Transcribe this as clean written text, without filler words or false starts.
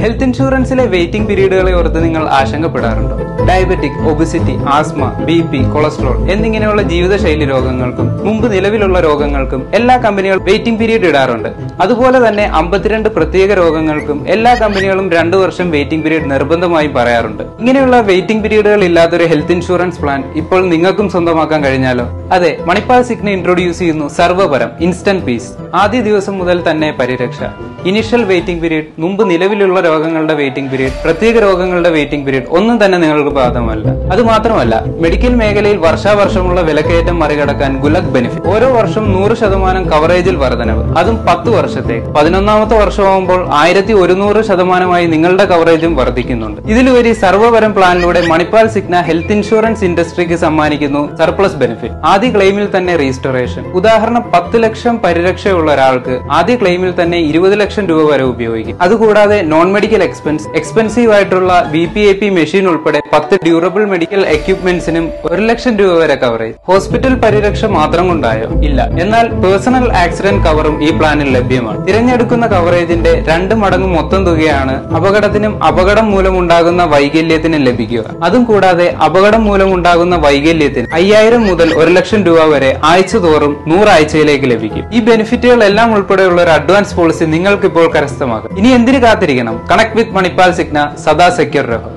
Health ഇൻഷുറൻസിലെ waiting പീരീഡുകളെ ഓർത്ത് നിങ്ങൾ ആശങ്കപ്പെടാറുണ്ടോ? Diabetic, obesity, asthma, BP, cholesterol എന്നിങ്ങനെയുള്ള ജീവിതശൈലി രോഗങ്ങൾക്കും മുമ്പ് നിലവിലുള്ള രോഗങ്ങൾക്കും എല്ലാ കമ്പനികളും വെയിറ്റിംഗ് പീരീഡ് ഇടാറുണ്ട്. അതുപോലെ തന്നെ 52 പ്രത്യേക രോഗങ്ങൾക്കും എല്ലാ കമ്പനികളും 2 വർഷം വെയിറ്റിംഗ് പീരീഡ് നിർബന്ധമായും പറയാറുണ്ട്. ഇങ്ങനെയുള്ള വെയിറ്റിംഗ് പീരീഡുകൾ ഇല്ലാത്തൊരു ഹെൽത്ത് ഇൻഷുറൻസ് പ്ലാൻ ഇപ്പോൾ നിങ്ങൾക്കും സ്വന്തമാക്കാൻ കഴിഞ്ഞാലോ? അതെ, മണിപ്പാൽ സിഗ്ന ഇൻട്രൊഡ്യൂസ് ചെയ്യുന്നു സർവപരം ഇൻസ്റ്റന്റ് പീസ്. ആദ്യ ദിവസം മുതൽ തന്നെ പരിരക്ഷ. ഇനിഷ്യൽ വെയിറ്റിംഗ് പീരീഡ്, മുമ്പ് നിലവിലുള്ള രോഗങ്ങളുടെ വെയിറ്റിംഗ് പീരീഡ്, പ്രത്യേക രോഗങ്ങളുടെ വെയിറ്റിംഗ് പീരീഡ് ഒന്നും തന്നെ നിങ്ങൾക്ക് ബാധകമല്ല. അതുമാത്രമല്ല, മെഡിക്കൽ മേഖലയിൽ വർഷാവർഷമുള്ള വിലക്കയറ്റം മറികടക്കാൻ ഗുലക് ബെനിഫിറ്റ്. ഓരോ വർഷം 100% കവറേജിൽ വർധനവ്, അതും 10 വർഷത്തേക്ക്. 11ാമത്തെ വർഷമാകുമ്പോൾ 1100% നിങ്ങളുടെ കവറേജും വർദ്ധിക്കുന്നുണ്ട്. ഇതിലുപരി സർവപരം പ്ലാനിലൂടെ മണിപ്പാൽ സിഗ്ന ഹെൽത്ത് ഇൻഷുറൻസ് ഇൻഡസ്ട്രിക്ക് സമ്മാനിക്കുന്നു സർപ്ലസ് ബെനിഫിറ്റ്. ആദ്യ ക്ലെയിമിൽ തന്നെ റീസ്റ്റോറേഷൻ. ഉദാഹരണം 10 ലക്ഷം പരിരക്ഷയുള്ള ഒരാൾക്ക് ആദ്യ ക്ലെയിമിൽ തന്നെ 20 ലക്ഷം രൂപ വരെ ഉപയോഗിക്കും. അതുകൂടാതെ നോൺ മെഡിക്കൽ എക്സ്പെൻസീവ് ആയിട്ടുള്ള VPAP മെഷീൻ ഉൾപ്പെടെ 10 ഡ്യൂറബിൾ മെഡിക്കൽ എക്യുപ്മെന്റ്സിനും 1 ലക്ഷം രൂപ വരെ കവറേജ്. ഹോസ്പിറ്റൽ പരിരക്ഷ മാത്രം കൊണ്ടായോ? ഇല്ല. എന്നാൽ പേഴ്സണൽ ആക്സിഡന്റ് കവറും ഈ പ്ലാനിൽ ലഭ്യമാണ്. തിരഞ്ഞെടുക്കുന്ന കവറേജിന്റെ 2 മടങ്ങ് മൊത്തം തുകയാണ് അപകടത്തിനും അപകടം മൂലമുണ്ടാകുന്ന വൈകല്യത്തിനും ലഭിക്കുക. അതും കൂടാതെ അപകടം മൂലമുണ്ടാകുന്ന വൈകല്യത്തിന് 5000 മുതൽ 1 ലക്ഷം രൂപ വരെ ആഴ്ച തോറും 100 ആഴ്ചയിലേക്ക് ലഭിക്കും. ഈ ബെനിഫിറ്റുകൾ എല്ലാം ഉൾപ്പെടെയുള്ള ഒരു അഡ്വാൻസ് പോളിസി നിങ്ങൾക്ക് ഇപ്പോൾ കരസ്ഥമാക്കാം. ഇനി എന്തിനു കാത്തിരിക്കണം? കണക്ട് വിത്ത് മണിപ്പാൽ സിഗ്ന, സദാ സെക്യൂർ രഹോ.